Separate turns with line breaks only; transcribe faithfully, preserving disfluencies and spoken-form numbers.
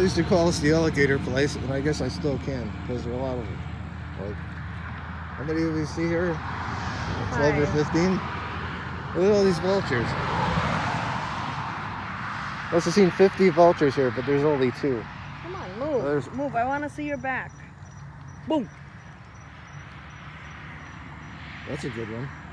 used to call this the alligator place, and I guess I still can, because there are a lot of them. Like, how many do we see here? twelve or fifteen? Look at all these vultures. I must have seen fifty vultures here, but there's only two.
Come on, move. There's... Move. I want to see your back. Boom.
That's a good one.